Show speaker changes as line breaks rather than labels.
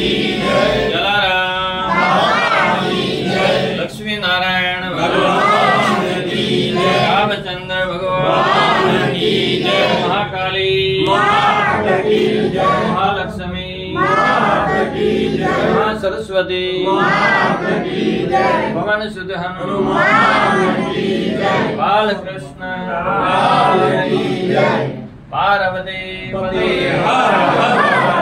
जलाराम लक्ष्मी नारायण रामचंद्र भगवान की जय। महाकाली महालक्ष्मी महासरस्वती भवन सुध हनुमान बालकृष्ण पार्वती पते।